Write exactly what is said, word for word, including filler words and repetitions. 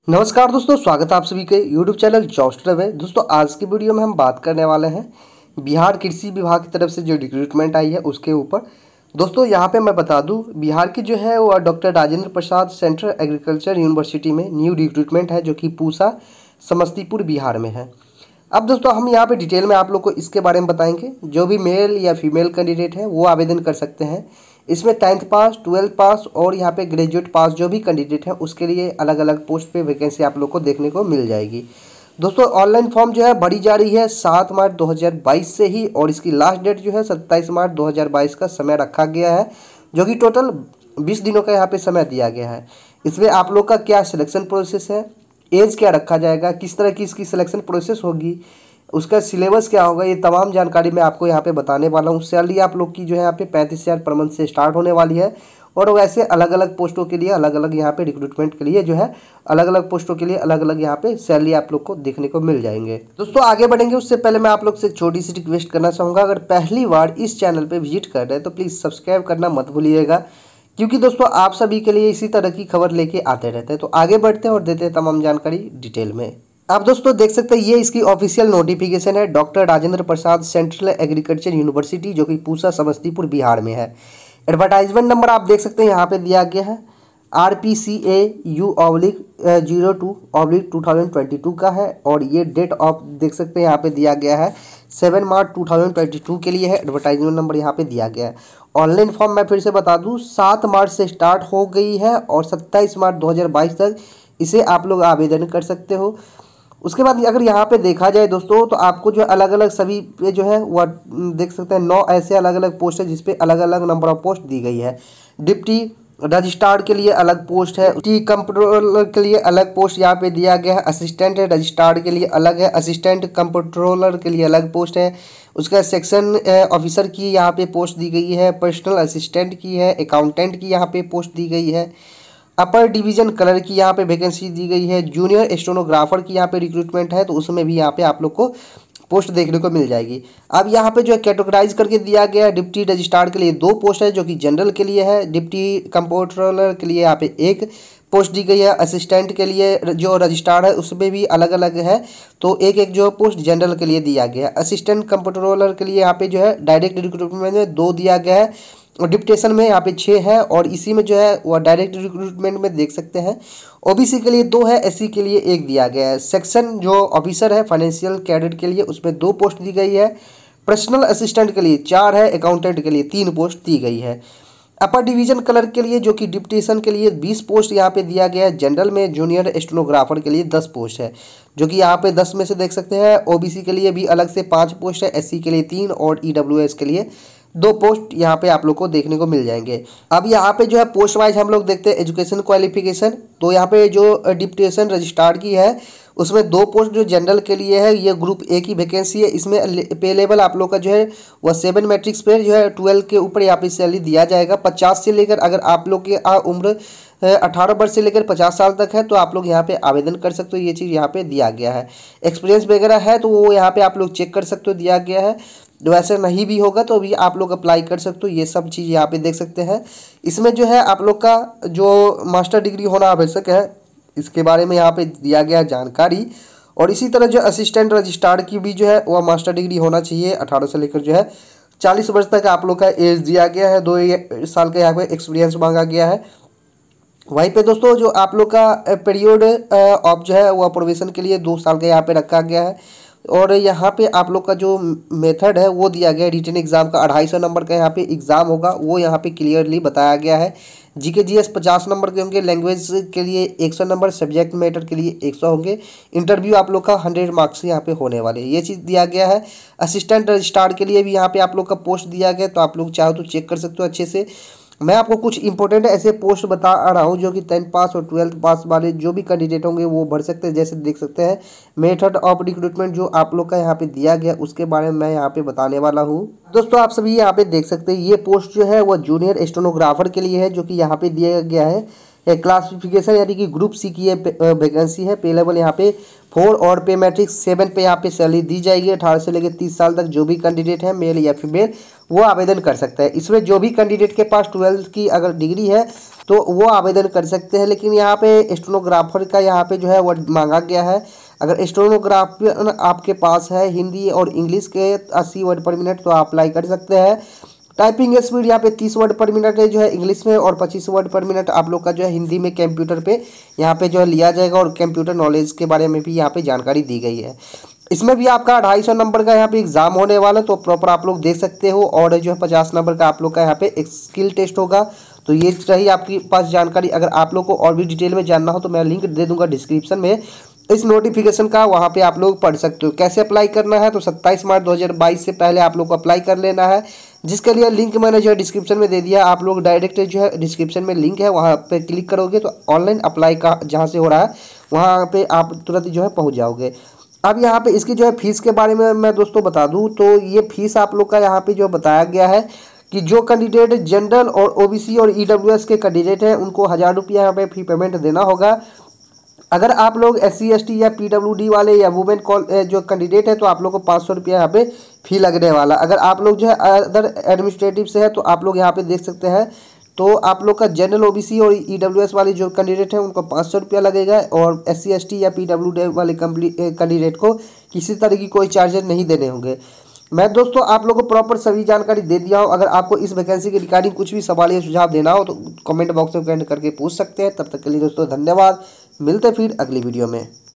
नमस्कार दोस्तों, स्वागत है आप सभी के यूट्यूब चैनल जॉब स्टडी में। दोस्तों आज की वीडियो में हम बात करने वाले हैं बिहार कृषि विभाग की तरफ से जो रिक्रूटमेंट आई है उसके ऊपर। दोस्तों यहाँ पे मैं बता दूं, बिहार की जो है वो doctor Rajendra Prasad central agriculture university में न्यू रिक्रूटमेंट है जो कि पूसा समस्तीपुर बिहार में है। अब दोस्तों हम यहाँ पे डिटेल में आप लोग को इसके बारे में बताएंगे। जो भी मेल या फीमेल कैंडिडेट है वो आवेदन कर सकते हैं। इसमें टेंथ पास, ट्वेल्थ पास और यहाँ पे ग्रेजुएट पास जो भी कैंडिडेट है उसके लिए अलग अलग पोस्ट पे वैकेंसी आप लोग को देखने को मिल जाएगी। दोस्तों ऑनलाइन फॉर्म जो है भरी जा रही है सात मार्च दो हज़ार बाईस से ही, और इसकी लास्ट डेट जो है सत्ताईस मार्च दो हज़ार बाईस का समय रखा गया है, जो कि टोटल बीस दिनों का यहाँ पे समय दिया गया है। इसमें आप लोग का क्या सिलेक्शन प्रोसेस है, एज क्या रखा जाएगा, किस तरह की इसकी सिलेक्शन प्रोसेस होगी, उसका सिलेबस क्या होगा, ये तमाम जानकारी मैं आपको यहाँ पे बताने वाला हूँ। सैलरी आप लोग की जो है यहाँ पे पैंतीस हज़ार पर मंथ से स्टार्ट होने वाली है, और वैसे अलग अलग पोस्टों के लिए अलग अलग यहाँ पे रिक्रूटमेंट के लिए जो है अलग अलग पोस्टों के लिए अलग अलग यहाँ पे सैलरी आप लोग को देखने को मिल जाएंगे। दोस्तों आगे बढ़ेंगे उससे पहले मैं आप लोग से एक छोटी सी रिक्वेस्ट करना चाहूँगा, अगर पहली बार इस चैनल पर विजिट कर रहे हैं तो प्लीज़ सब्सक्राइब करना मत भूलिएगा, क्योंकि दोस्तों आप सभी के लिए इसी तरह की खबर लेके आते रहते हैं। तो आगे बढ़ते हैं और देते हैं तमाम जानकारी डिटेल में। आप दोस्तों देख सकते हैं ये इसकी ऑफिशियल नोटिफिकेशन है, doctor Rajendra Prasad central agriculture university जो कि पूसा समस्तीपुर बिहार में है। एडवर्टाइजमेंट नंबर आप देख सकते हैं यहाँ पे दिया गया है, R P C A U oblique zero two oblique two thousand twenty two का है, और ये डेट ऑफ देख सकते हैं यहाँ पे दिया गया है seven March two thousand twenty two के लिए है। एडवर्टाइजमेंट नंबर यहाँ पे दिया गया है। ऑनलाइन फॉर्म मैं फिर से बता दूँ सात मार्च से स्टार्ट हो गई है और सत्ताईस मार्च दो हज़ार बाईस तक इसे आप लोग आवेदन कर सकते हो। उसके बाद अगर यहाँ पे देखा जाए दोस्तों तो आपको जो अलग अलग सभी पे जो है वह देख सकते हैं नौ ऐसे अलग अलग पोस्ट है जिसपे अलग अलग नंबर ऑफ पोस्ट दी गई है। डिप्टी रजिस्ट्रार के लिए अलग पोस्ट है, टी कंप्ट्रोलर के लिए अलग पोस्ट यहाँ पे दिया गया है, असिस्टेंट रजिस्ट्रार के लिए अलग है, असिस्टेंट कंप्ट्रोलर के लिए अलग पोस्ट है, उसका सेक्शन ऑफिसर की यहाँ पे पोस्ट दी गई है, पर्सनल असिस्टेंट की है, अकाउंटेंट की यहाँ पे पोस्ट दी गई है, अपर डिवीजन कलर की यहाँ पे वैकेंसी दी गई है, जूनियर स्टेनोग्राफर की यहाँ पे रिक्रूटमेंट है तो उसमें भी यहाँ पे आप लोग को पोस्ट देखने को मिल जाएगी। अब यहाँ पे जो है कैटेगराइज करके दिया गया है, डिप्टी रजिस्ट्रार के लिए दो पोस्ट है जो कि जनरल के लिए है, डिप्टी कंप्ट्रोलर के लिए यहाँ पे एक पोस्ट दी गई है, असिस्टेंट के लिए जो रजिस्ट्रार है उसमें भी अलग अलग है तो एक एक जो पोस्ट जनरल के लिए दिया गया है। असिस्टेंट कंप्ट्रोलर के लिए यहाँ पे जो है डायरेक्ट रिक्रूटमेंट में दो दिया गया है, और डिप्टेशन में यहाँ पे छः है, और इसी में जो है वह डायरेक्ट रिक्रूटमेंट में देख सकते हैं ओबीसी के लिए दो है, एससी के लिए एक दिया गया है। सेक्शन जो ऑफिसर है फाइनेंशियल कैडेट के लिए उसमें दो पोस्ट दी गई है, पर्सनल असिस्टेंट के लिए चार है, अकाउंटेंट के लिए तीन पोस्ट दी गई है। अपर डिवीजन कलर के लिए जो कि डिप्टेशन के लिए बीस पोस्ट यहाँ पे दिया गया है, जनरल में जूनियर स्टेनोग्राफर के लिए दस पोस्ट है जो कि यहाँ पे दस में से देख सकते हैं। ओबीसी के लिए भी अलग से पाँच पोस्ट है, एससी के लिए तीन और ईडब्ल्यूएस के लिए दो पोस्ट यहाँ पे आप लोग को देखने को मिल जाएंगे। अब यहाँ पे जो है पोस्ट वाइज हम लोग देखते हैं एजुकेशन क्वालिफिकेशन, तो यहाँ पे जो डिप्टेशन रजिस्ट्रार की है उसमें दो पोस्ट जो जनरल के लिए है, ये ग्रुप ए की वैकेंसी है। इसमें पे लेवल आप लोग का जो है वह सेवन मैट्रिक्स पे जो है ट्वेल्व के ऊपर यहाँ पे सैलरी दिया जाएगा। पचास से लेकर अगर आप लोग की उम्र अठारह वर्ष से लेकर पचास साल तक है तो आप लोग यहाँ पे आवेदन कर सकते हो, ये चीज़ यहाँ पे दिया गया है। एक्सपीरियंस वगैरह है तो वो यहाँ पे आप लोग चेक कर सकते हो, दिया गया है। वैसे नहीं भी होगा तो भी आप लोग अप्लाई कर सकते हो, ये सब चीज़ यहाँ पे देख सकते हैं। इसमें जो है आप लोग का जो मास्टर डिग्री होना आवश्यक है इसके बारे में यहाँ पे दिया गया जानकारी, और इसी तरह जो असिस्टेंट रजिस्ट्रार की भी जो है वह मास्टर डिग्री होना चाहिए। अठारह से लेकर जो है चालीस वर्ष तक आप लोग का एज दिया गया है, दो साल का यहाँ पे एक्सपीरियंस मांगा गया है। वहीं पे दोस्तों जो आप लोग का पीरियड ऑफ जो है वह प्रोबेशन के लिए दो साल का यहाँ पे रखा गया है, और यहाँ पे आप लोग का जो मेथड है वो दिया गया है रिटन एग्जाम का अढ़ाई सौ नंबर का यहाँ पे एग्जाम होगा, वो यहाँ पे क्लियरली बताया गया है। जीके जीएस पचास नंबर के होंगे, लैंग्वेज के लिए एक सौ नंबर, सब्जेक्ट मैटर के लिए एक सौ होंगे। इंटरव्यू आप लोग का हंड्रेड मार्क्स यहाँ पे होने वाले हैं, ये चीज़ दिया गया है। असिस्टेंट रजिस्ट्रार के लिए भी यहाँ पे आप लोग का पोस्ट दिया गया, तो आप लोग चाहो तो चेक कर सकते हो अच्छे से। मैं आपको कुछ इंपॉर्टेंट ऐसे पोस्ट बता रहा हूँ जो कि टेंथ पास और ट्वेल्थ पास वाले जो भी कैंडिडेट होंगे वो भर सकते हैं। जैसे देख सकते हैं मेथड ऑफ रिक्रूटमेंट जो आप लोग का यहाँ पे दिया गया उसके बारे में मैं यहाँ पे बताने वाला हूँ। दोस्तों आप सभी यहाँ पे देख सकते हैं ये पोस्ट जो है वो जूनियर स्टेनोग्राफर के लिए है, जो कि यहाँ पे दिया गया है। क्लासिफिकेशन यानी कि ग्रुप सी की वैकेंसी है। पे लेवल यहाँ पे फोर और पे मैट्रिक्स सेवन पे यहाँ पे सैलरी दी जाएगी। अठारह से लेकर तीस साल तक जो भी कैंडिडेट है मेल या फीमेल वो आवेदन कर सकता है। इसमें जो भी कैंडिडेट के पास ट्वेल्थ की अगर डिग्री है तो वो आवेदन कर सकते हैं। लेकिन यहाँ पे स्टेनोग्राफर का यहाँ पे जो है वर्ड मांगा गया है। अगर स्टेनोग्राफर आपके पास है हिंदी और इंग्लिश के अस्सी वर्ड पर मिनट तो आप अप्लाई कर सकते हैं। टाइपिंग स्पीड यहाँ पे तीस वर्ड पर मिनट है जो है इंग्लिश में, और पच्चीस वर्ड पर मिनट आप लोग का जो है हिंदी में कंप्यूटर पे यहाँ पे जो है लिया जाएगा। और कंप्यूटर नॉलेज के बारे में भी यहाँ पे जानकारी दी गई है। इसमें भी आपका ढाई सौ नंबर का यहाँ पे एग्जाम होने वाला है, तो प्रॉपर आप लोग देख सकते हो। और जो है पचास नंबर का आप लोग का यहाँ पे एक स्किल टेस्ट होगा। तो ये रही आपके पास जानकारी। अगर आप लोग को और भी डिटेल में जानना हो तो मैं लिंक दे दूंगा डिस्क्रिप्शन में इस नोटिफिकेशन का, वहाँ पे आप लोग पढ़ सकते हो। कैसे अप्लाई करना है, तो सत्ताईस मार्च दो हज़ार बाईस से पहले आप लोग को अप्लाई कर लेना है, जिसके लिए लिंक मैंने जो है डिस्क्रिप्शन में दे दिया। आप लोग डायरेक्ट जो है डिस्क्रिप्शन में लिंक है वहाँ पे क्लिक करोगे तो ऑनलाइन अप्लाई का जहाँ से हो रहा है वहाँ पे आप तुरंत जो है पहुँच जाओगे। अब यहाँ पे इसकी जो है फीस के बारे में मैं दोस्तों बता दूँ तो ये फीस आप लोग का यहाँ पे जो बताया गया है कि जो कैंडिडेट जनरल और ओबीसी और ईडब्ल्यूएस के कैंडिडेट हैं उनको हज़ार रुपया यहाँ पे फी पेमेंट देना होगा। अगर आप लोग एस सी एस टी या पी डब्ल्यू डी वाले या वुमेन कॉल जो कैंडिडेट है तो आप लोग को पाँच सौ रुपया यहाँ पे फी लगने वाला। अगर आप लोग जो है अदर एडमिनिस्ट्रेटिव से है तो आप लोग यहाँ पे देख सकते हैं, तो आप लोग का जनरल ओबीसी और ईडब्ल्यूएस वाले जो कैंडिडेट हैं उनको पाँच सौ रुपया लगेगा। और एस सी एस टी या पी डब्ल्यू डी वाले कैंडिडेट को किसी तरह की कोई चार्जेस नहीं देने होंगे। मैं दोस्तों आप लोगों को प्रॉपर सभी जानकारी दे दिया हूँ। अगर आपको इस वैकेंसी के रिगार्डिंग कुछ भी सवाल या सुझाव देना हो तो कमेंट बॉक्स में कमेंट करके पूछ सकते हैं। तब तक के लिए दोस्तों धन्यवाद, मिलते फिर अगली वीडियो में।